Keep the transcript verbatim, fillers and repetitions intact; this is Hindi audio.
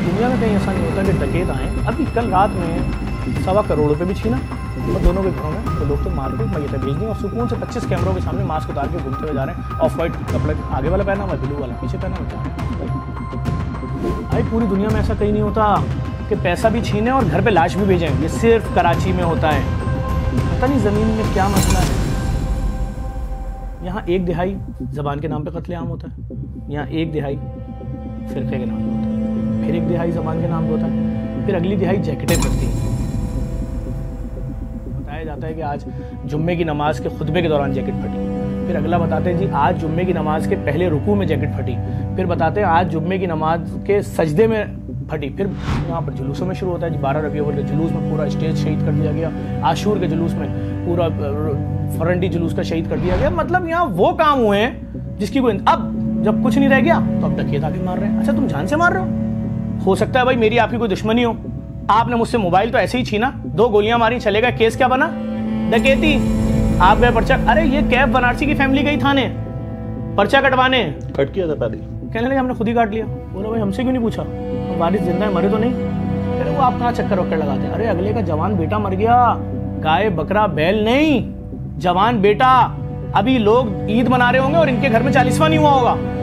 दुनिया में कहीं ऐसा नहीं होता कि डकैत आए। अभी कल रात में सवा करोड़ रुपए भी छीना और दोनों के घरों में, तो लोग तो मार के मैयतें भेज दी और सुकून से पच्चीस कैमरों के सामने मास्क उतार के घूमते हुए जा रहे हैं। ऑफ वाइट कपड़े आगे वाला पहना हुआ, ब्लू वाला पीछे पहना हुआ। भाई पूरी दुनिया में ऐसा कहीं नहीं होता कि पैसा भी छीने और घर पे लाश भी भेजें। ये सिर्फ कराची में होता है। पता नहीं ज़मीन में क्या मसला है। यहाँ एक दिहाई ज़बान के नाम पे कत्लेआम होता है, यहाँ एक दिहाई फिरके के नाम पे होता है, फिर एक दिहाई ज़बान के नाम पे होता है, फिर अगली दिहाई जैकेटें पड़ती हैं। बताया जाता है कि आज जुम्मे की नमाज के खुतबे के दौरान जैकेट फटी, फिर अगला बताते हैं जी आज जुम्मे की नमाज के पहले रुकू में जैकेट फटी, फिर बताते हैं आज जुम्मे की नमाज के सजदे में फटी। फिर यहाँ पर जुलूसों में शुरू होता है जी बारह रबी अव्वल के जुलूस में पूरा स्टेज शहीद कर दिया गया, आशूर के जुलूस में पूरा फरंटी जुलूस का शहीद कर दिया गया। मतलब यहाँ वो काम हुए हैं जिसकी कोई, अब जब कुछ नहीं रह गया तो अब डकैत आके मार रहे हैं। अच्छा तुम जान से मार रहे हो? हो सकता है भाई मेरी आपकी कोई दुश्मनी हो, आपने मुझसे मोबाइल तो ऐसे ही छीना, दो गोलियां मारी, चलेगा, केस क्या बना? डकैती। आप गए पर्चा, अरे ये कैब बनारसी की फैमिली गई थाने पर्चा कटवाने, कट किया था पहले, कहने लगे हमने खुद ही काट लिया। बोला भाई हमसे क्यों नहीं पूछा, वारिस जिंदा है, मरे तो नहीं? अरे वो आप कहाँ चक्कर वक्कर लगाते हैं? अरे अगले का जवान बेटा मर गया, गाय बकरा बैल नहीं, जवान बेटा। अभी लोग ईद मना रहे होंगे और इनके घर में चालीसवां नहीं हुआ होगा।